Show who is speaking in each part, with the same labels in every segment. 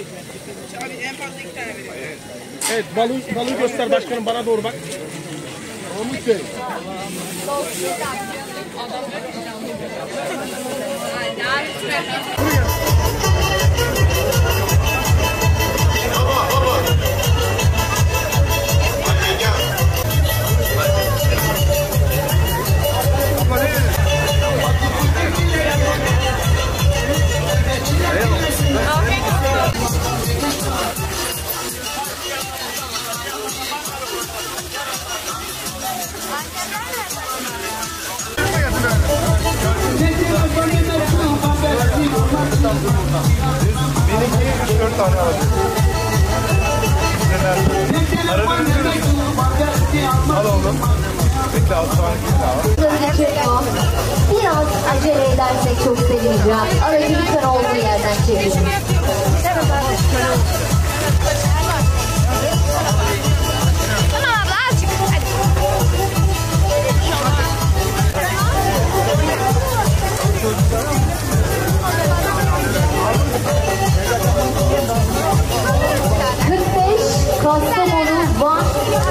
Speaker 1: Abi en fazla 2 tane veriyorum.
Speaker 2: Evet, balığı göster başkanım, bana doğru bak. Mahmut Bey.
Speaker 3: Benimki 3-4 tane alacak. Al oğlum. Bekle 6 tane al.
Speaker 4: Biraz acele edersek çok sevineceğim. Aracı lütfen olduğu yerden çekin.
Speaker 5: Tamam abla azıcık. Hadi.
Speaker 4: 45 Kastamonu, Van.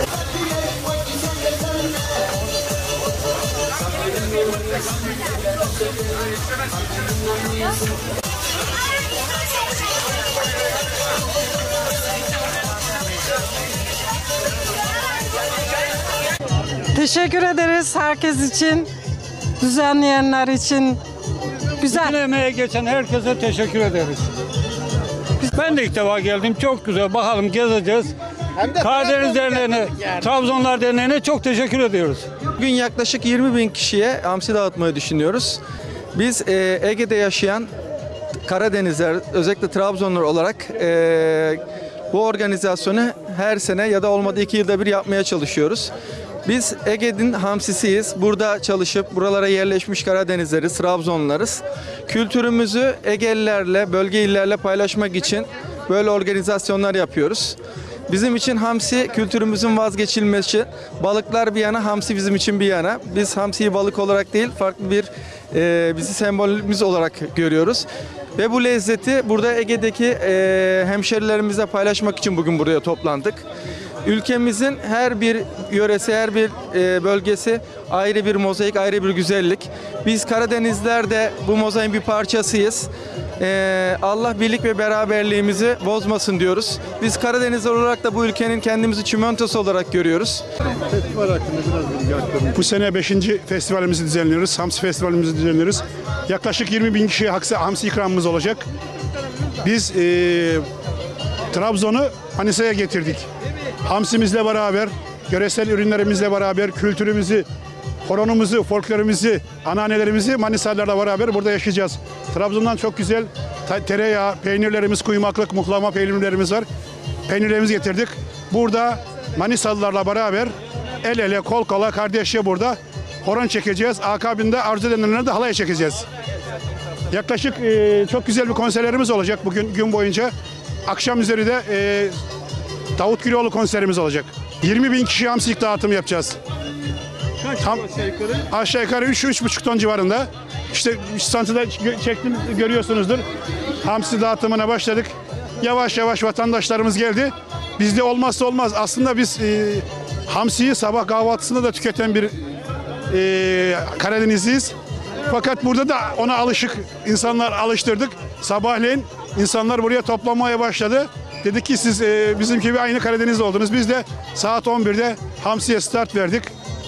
Speaker 6: Teşekkür ederiz herkes için, düzenleyenler için. Güzel.
Speaker 7: Bütün emeğe geçen herkese teşekkür ederiz. Ben de ilk defa geldim. Çok güzel. Bakalım gezeceğiz. Karadeniz Derneği'ne, Trabzonlar Derneği'ne çok teşekkür ediyoruz.
Speaker 8: Bugün yaklaşık 20.000 kişiye hamsi dağıtmayı düşünüyoruz. Biz Ege'de yaşayan Karadenizler, özellikle Trabzonlar olarak bu organizasyonu her sene ya da olmadı 2 yılda bir yapmaya çalışıyoruz. Biz Ege'nin hamsisiyiz. Burada çalışıp buralara yerleşmiş Karadenizleriz, Trabzonlarız. Kültürümüzü Egelilerle, bölge illerle paylaşmak için böyle organizasyonlar yapıyoruz. Bizim için hamsi kültürümüzün vazgeçilmezi. Balıklar bir yana, hamsi bizim için bir yana. Biz hamsiyi balık olarak değil, farklı bir bizi sembolümüz olarak görüyoruz. Ve bu lezzeti burada Ege'deki hemşerilerimizle paylaşmak için bugün buraya toplandık. Ülkemizin her bir yöresi, her bir bölgesi ayrı bir mozaik, ayrı bir güzellik. Biz Karadenizler de bu mozaiğin bir parçasıyız. Allah birlik ve beraberliğimizi bozmasın diyoruz. Biz Karadenizler olarak da bu ülkenin kendimizi çimentosu olarak görüyoruz.
Speaker 9: Festival hakkında biraz bilgi aktarın. Bu sene 5. festivalimizi düzenliyoruz. Hamsi festivalimizi düzenliyoruz. Yaklaşık 20.000 kişiye hamsi ikramımız olacak. Biz Trabzon'u Manisa'ya getirdik. Hamsimizle beraber, yöresel ürünlerimizle beraber, kültürümüzü, horonumuzu, folklorumuzu, ananelerimizi Manisalılarla beraber burada yaşayacağız. Trabzon'dan çok güzel tereyağı, peynirlerimiz, kuymaklık, muhlama peynirlerimiz var. Peynirlerimizi getirdik. Burada Manisalılarla beraber el ele, kol kola, kardeşçe burada horon çekeceğiz. Akabinde arzu edenlerle de halaya çekeceğiz. Yaklaşık çok güzel bir konserlerimiz olacak bugün gün boyunca. Akşam üzeri de Davut Güloğlu konserimiz olacak. 20.000 kişi hamsilik dağıtım yapacağız. Aşağı yukarı 3-3,5 ton civarında. İşte santıda çektim, görüyorsunuzdur. Hamsi dağıtımına başladık. Yavaş yavaş vatandaşlarımız geldi. Bizde olmazsa olmaz. Aslında biz hamsiyi sabah kahvaltısında da tüketen bir Karadenizliyiz. Fakat burada da ona insanlar alıştırdık. Sabahleyin insanlar buraya toplanmaya başladı. Dedik ki siz bizim gibi aynı Karadeniz'de oldunuz. Biz de saat 11'de hamsiye start verdik.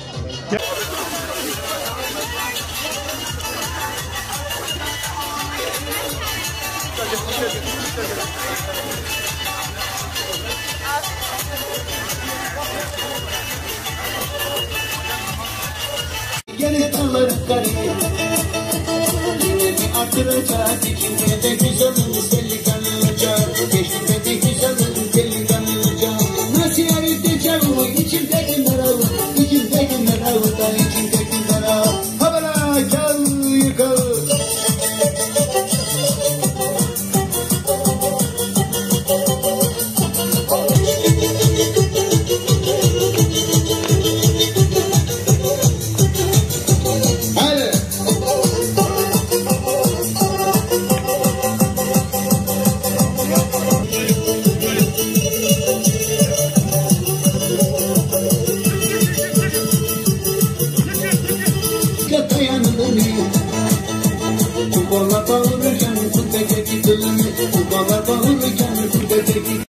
Speaker 10: Gene dağları karıyor. Yine bir artıracak, içinde de güzelimiz delikanlıca. Geçti de güzelimiz delikanlıca. Nasıl yaratacağım bu içimdeki meravı, içimdeki meravı da içimdeki meravı. Havana kal yukarı. Kubalar bağırırken kudete gidilir, kubalar bağırırken kudete gidilir.